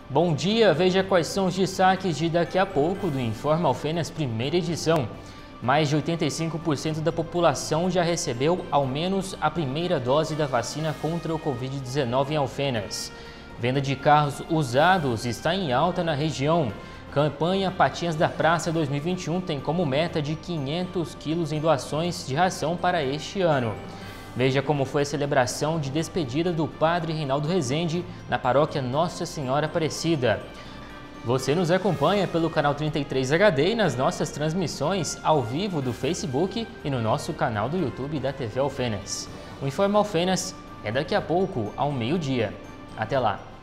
Bom dia, veja quais são os destaques de daqui a pouco do Informa Alfenas primeira edição. Mais de 85% da população já recebeu ao menos a primeira dose da vacina contra o Covid-19 em Alfenas. Venda de carros usados está em alta na região. Campanha Patinhas da Praça 2021 tem como meta de 500 quilos em doações de ração para este ano. Veja como foi a celebração de despedida do Padre Reinaldo Rezende na paróquia Nossa Senhora Aparecida. Você nos acompanha pelo canal 33 HD e nas nossas transmissões ao vivo do Facebook e no nosso canal do YouTube da TV Alfenas. O Informa Alfenas é daqui a pouco, ao meio-dia. Até lá!